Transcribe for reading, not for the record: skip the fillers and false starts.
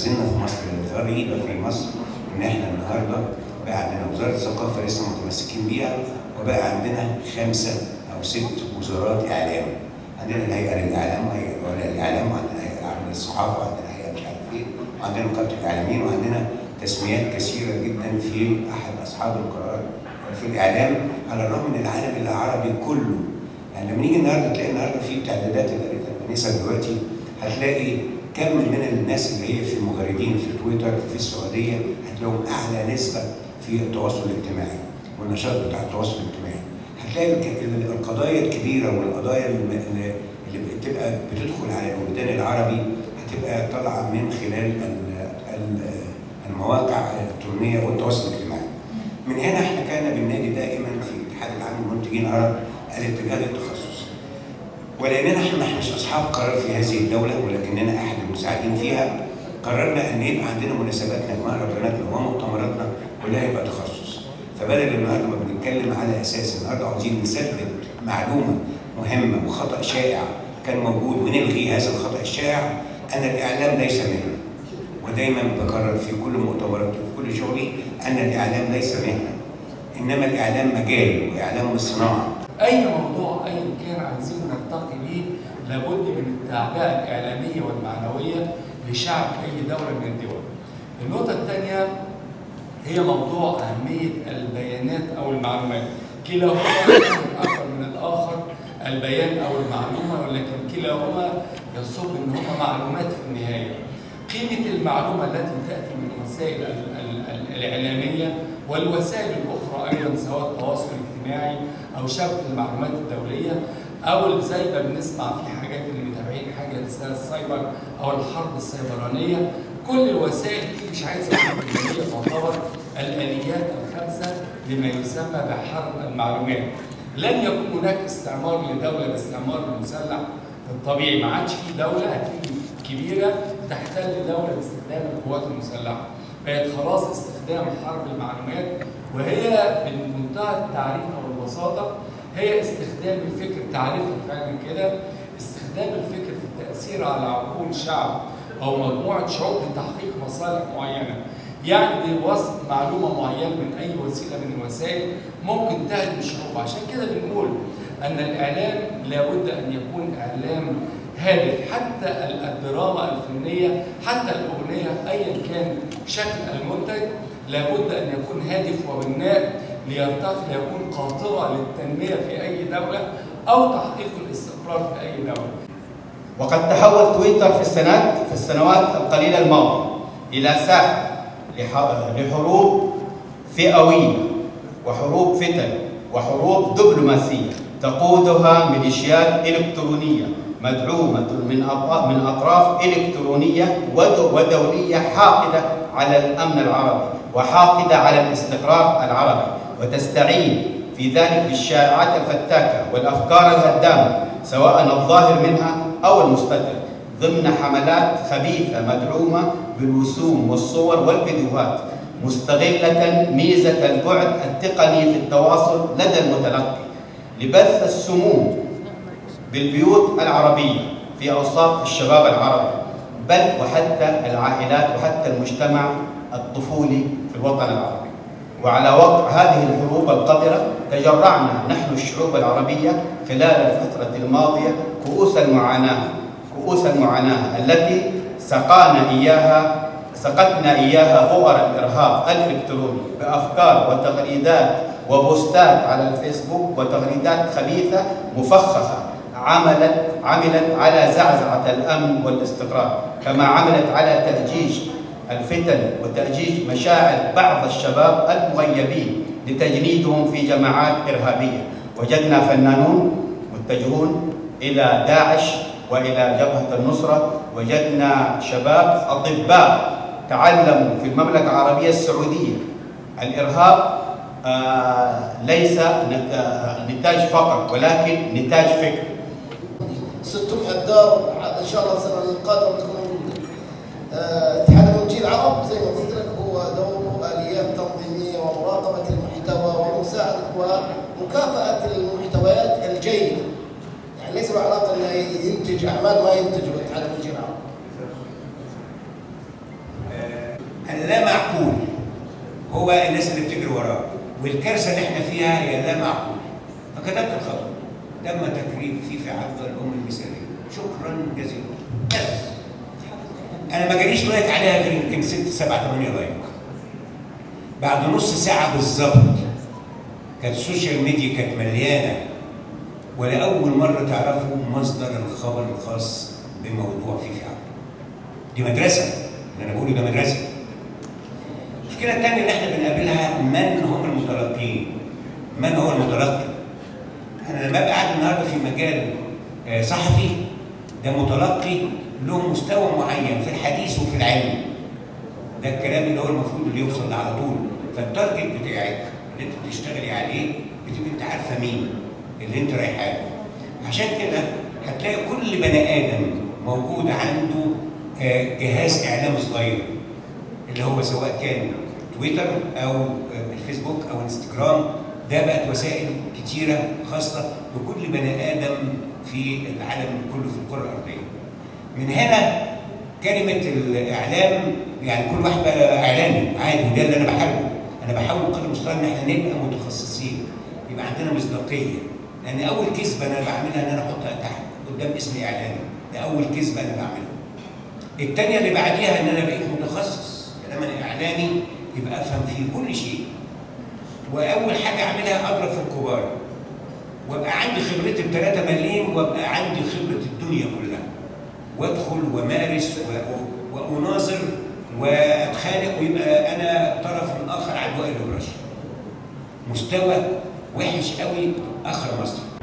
زلنا في مصر. الغريبه في مصر ان احنا النهارده بقى عندنا وزاره الثقافه لسه متمسكين بيها، وبقى عندنا 5 أو 6 وزارات اعلام. عندنا الهيئه للاعلام وهيئه الاعلام، وعندنا هيئه العامه للصحافه، وعندنا هيئه مش عارف ايه، وعندنا نقابه الاعلاميين، وعندنا تسميات كثيره جدا في احد اصحاب القرار في الاعلام، على الرغم ان العالم العربي كله. يعني لما نيجي النهارده تلاقي النهارده في تعدادات اللي قريتها الكنيسه دلوقتي، هتلاقي كم من الناس اللي هي في المغردين في تويتر في السعوديه هتلاقيهم اعلى نسبه في التواصل الاجتماعي والنشاط بتاع التواصل الاجتماعي. هتلاقي القضايا الكبيره والقضايا اللي بتبقى بتدخل على الوجدان العربي هتبقى طالعه من خلال المواقع الالكترونيه والتواصل الاجتماعي. من هنا احنا كان بالنادي دائما في الاتحاد العام للمنتجين العرب الاتجاه للتخصص. ولاننا احنا ما احناش اصحاب قرار في هذه الدوله، ولكننا احد المساعدين فيها، قررنا ان يبقى عندنا مناسباتنا ومهرجاناتنا ومؤتمراتنا كلها يبقى تخصص. فبدل النهارده ما بنتكلم على اساس النهارده عاوزين نثبت معلومه مهمه وخطا شائع كان موجود ونلغي هذا الخطا الشائع، ان الاعلام ليس مهنه. ودايما بكرر في كل مؤتمراتي وفي كل شغلي ان الاعلام ليس مهنه، انما الاعلام مجال واعلام صناعه. اي موضوع ايا كان عايزين نرتقي بيه لابد من التعبئه الاعلاميه والمعنويه لشعب اي دوله من الدول. النقطه الثانيه هي موضوع اهميه البيانات او المعلومات. كلاهما اكثر من الاخر، البيان او المعلومه، ولكن كلاهما يصب ان هما معلومات في النهايه. قيمه المعلومه التي تاتي من الوسائل الاعلاميه والوسائل الاخرى ايضا، سواء التواصل الاجتماعي او شبكه المعلومات الدوليه، او زي ما بنسمع في حاجات اللي متابعين حاجه اسمها السايبر او الحرب السيبرانيه. كل الوسائل دي مش عايزه هي تعتبر الاليات الخمسه لما يسمى بحرب المعلومات. لن يكون هناك استعمار لدوله باستعمار المسلح الطبيعي، ما عادش في دوله هتيجي كبيره تحتل دوله باستخدام القوات المسلحه. بقت خلاص استخدام حرب المعلومات، وهي بمنتهى التعريف او البساطه هي استخدام الفكر، تعريفها فعلا كده، استخدام الفكر في التاثير على عقول شعب او مجموعه شعوب لتحقيق مصالح معينه. يعني بوصف معلومه معينه من اي وسيله من الوسائل ممكن تهدم الشعوب. عشان كده بنقول ان الاعلام لابد ان يكون اعلام هادف، حتى الدراما الفنيه، حتى الاغنيه ايا كان شكل المنتج لابد ان يكون هادف وبناء ليرتقي، ليكون قاطره للتنميه في اي دوله او تحقيق الاستقرار في اي دوله. وقد تحول تويتر في السنوات القليله الماضيه الى ساحه لحروب فئويه وحروب فتن وحروب دبلوماسيه تقودها ميليشيات الكترونيه مدعومه من اطراف الكترونيه ودوليه حاقده على الامن العربي وحاقده على الاستقرار العربي، وتستعين في ذلك بالشائعات الفتاكه والافكار الهدامه سواء الظاهر منها او المستتر، ضمن حملات خبيثه مدعومه بالوسوم والصور والفيديوهات، مستغله ميزه البعد التقني في التواصل لدى المتلقي لبث السموم بالبيوت العربيه في اوساط الشباب العربي، بل وحتى العائلات وحتى المجتمع الطفولي في الوطن العربي. وعلى وقع هذه الحروب القذرة تجرعنا نحن الشعوب العربية خلال الفترة الماضية كؤوس المعاناة التي سقتنا إياها بؤر الإرهاب الإلكتروني بأفكار وتغريدات وبوستات على الفيسبوك وتغريدات خبيثة مفخخة عملت على زعزعة الأمن والاستقرار، كما عملت على تأجيج الفتن وتأجيج مشاعر بعض الشباب المغيبين لتجنيدهم في جماعات إرهابية. وجدنا فنانون متجهون إلى داعش وإلى جبهة النصرة، وجدنا شباب أطباء تعلموا في المملكة العربية السعودية. الإرهاب ليس نتاج فقر ولكن نتاج فكر. ستم الدار ان شاء الله السنه القادمه تكون موجوده. اتحاد المنتجين العرب زي ما قلت لك هو دوره اليات تنظيميه ومراقبه المحتوى ومساعده ومكافاه المحتويات الجيده. يعني ليس له علاقه انه ينتج اعمال ما ينتجها اتحاد المنتجين العرب. اللا معقول هو الناس اللي بتجري وراه، والكارثه اللي احنا فيها هي اللا معقول. فكتبت الخبر تم تكريم فيفي عبده الام المثاليه، شكرا جزيلا. بس انا ما جاليش لايك عليها غير يمكن 6 7 8 لايك. بعد نص ساعه بالظبط كانت السوشيال ميديا كانت مليانه، ولاول مره تعرفوا مصدر الخبر الخاص بموضوع فيفي عبده. دي مدرسه، اللي انا بقوله ده مدرسه. المشكله الثانيه اللي احنا بنقابلها، من هم المتلقين؟ من هو المتلقي؟ انا لما ابقى قاعد النهارده في مجال صحفي، ده متلقي له مستوى معين في الحديث وفي العلم. ده الكلام اللي هو المفروض اللي يوصل ده على طول. فالتارجت بتاعك اللي انت بتشتغلي عليه بتبقى انت عارفه مين اللي انت رايحه له. عشان كده هتلاقي كل بني ادم موجود عنده جهاز اعلام صغير، اللي هو سواء كان تويتر او الفيسبوك او انستجرام. ده بقت وسائل كتيره خاصه بكل بني ادم في العالم كله في الكره الارضيه. من هنا كلمه الاعلام، يعني كل واحد بقى اعلامي عادي، وده اللي انا بحاربه. انا بحاول بقدر المستطاع ان احنا نبقى متخصصين، يبقى عندنا مصداقيه. لان اول كذبه انا بعملها ان انا احطها تحت قدام اسم اعلامي، ده اول كذبه انا بعملها. الثانيه اللي بعديها ان انا بقيت متخصص، لما انا اعلامي يبقى افهم في كل شيء. واول حاجه اعملها اضرب في الكبار، وابقى عندي خبرتي ب3 مليم، وابقى عندي خبره الدنيا كلها، وادخل ومارس واناظر واتخانق، ويبقى انا الطرف الاخر عدو الابرش. مستوى وحش قوي اخر مصر.